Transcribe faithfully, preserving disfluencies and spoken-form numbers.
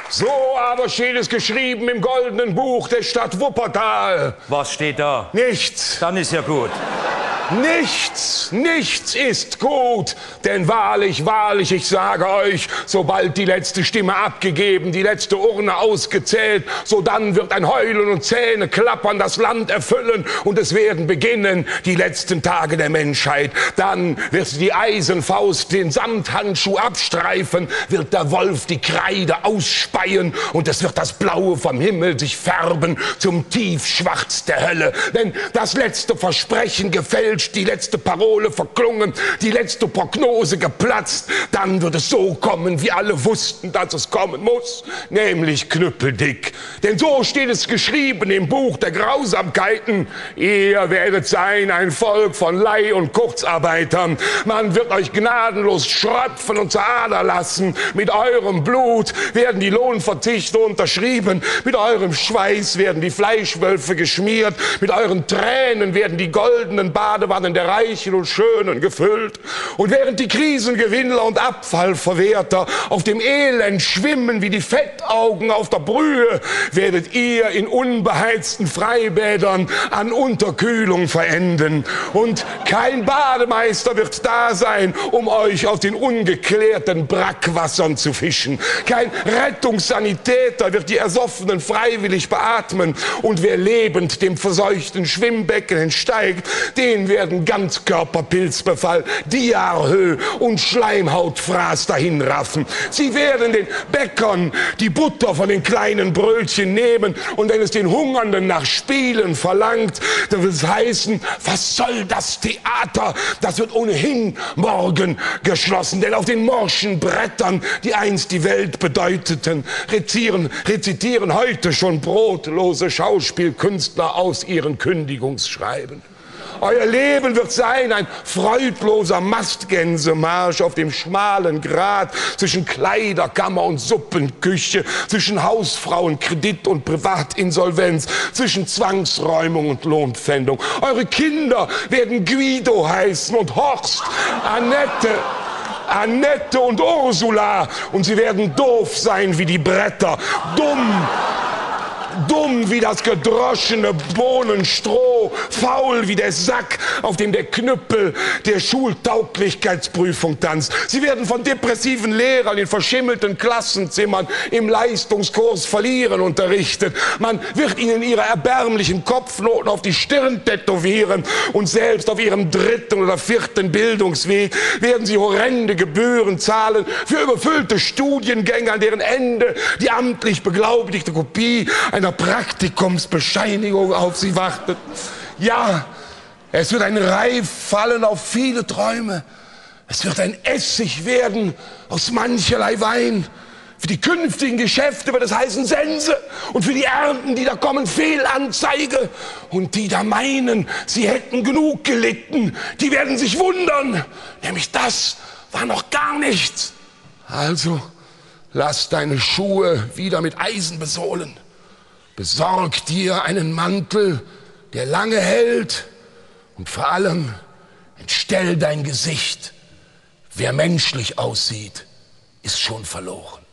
So aber steht es geschrieben im goldenen Buch der Stadt Wuppertal. Was steht da? Nichts. Dann ist ja gut. Nichts, nichts ist gut, denn wahrlich, wahrlich, ich sage euch, sobald die letzte Stimme abgegeben, die letzte Urne ausgezählt, sodann wird ein Heulen und Zähne klappern das Land erfüllen und es werden beginnen die letzten Tage der Menschheit. Dann wird die Eisenfaust den Samthandschuh abstreifen, wird der Wolf die Kreide ausspeien und es wird das Blaue vom Himmel sich färben zum Tiefschwarz der Hölle, denn das letzte Versprechen gefällt, die letzte Parole verklungen, die letzte Prognose geplatzt, dann wird es so kommen, wie alle wussten, dass es kommen muss, nämlich knüppeldick. Denn so steht es geschrieben im Buch der Grausamkeiten, ihr werdet sein ein Volk von Leih- und Kurzarbeitern, man wird euch gnadenlos schröpfen und zur Ader lassen, mit eurem Blut werden die Lohnverzichte unterschrieben, mit eurem Schweiß werden die Fleischwölfe geschmiert, mit euren Tränen werden die goldenen Bade Badewannen der Reichen und Schönen gefüllt. Und während die Krisengewinnler und Abfallverwerter auf dem Elend schwimmen wie die Fettaugen auf der Brühe, werdet ihr in unbeheizten Freibädern an Unterkühlung verenden. Und kein Bademeister wird da sein, um euch aus den ungeklärten Brackwassern zu fischen. Kein Rettungssanitäter wird die Ersoffenen freiwillig beatmen. Und wer lebend dem verseuchten Schwimmbecken entsteigt, den werden Ganzkörperpilzbefall, Diarrhoe und Schleimhautfraß dahinraffen. Sie werden den Bäckern die Butter von den kleinen Brötchen nehmen und wenn es den Hungernden nach Spielen verlangt, dann wird es heißen, was soll das Theater? Das wird ohnehin morgen geschlossen, denn auf den morschen Brettern, die einst die Welt bedeuteten, rezitieren, rezitieren heute schon brotlose Schauspielkünstler aus ihren Kündigungsschreiben. Euer Leben wird sein ein freudloser Mastgänsemarsch auf dem schmalen Grat zwischen Kleiderkammer und Suppenküche, zwischen Hausfrauenkredit und Privatinsolvenz, zwischen Zwangsräumung und Lohnpfändung. Eure Kinder werden Guido heißen und Horst, Annette, Annette und Ursula und sie werden doof sein wie die Bretter, dumm, dumm wie das gedroschene Bohnenstroh, faul wie der Sack, auf dem der Knüppel der Schultauglichkeitsprüfung tanzt. Sie werden von depressiven Lehrern in verschimmelten Klassenzimmern im Leistungskurs Verlieren unterrichtet. Man wird ihnen ihre erbärmlichen Kopfnoten auf die Stirn tätowieren und selbst auf ihrem dritten oder vierten Bildungsweg werden sie horrende Gebühren zahlen für überfüllte Studiengänge, an deren Ende die amtlich beglaubigte Kopie einer Praktikumsbescheinigung auf sie wartet. Ja, es wird ein Reif fallen auf viele Träume. Es wird ein Essig werden aus mancherlei Wein. Für die künftigen Geschäfte wird es heißen Sense und für die Ernten, die da kommen, Fehlanzeige. Und die da meinen, sie hätten genug gelitten, die werden sich wundern. Nämlich das war noch gar nichts. Also lass deine Schuhe wieder mit Eisen besohlen. Besorg dir einen Mantel, der lange hält und vor allem entstell dein Gesicht. Wer menschlich aussieht, ist schon verloren.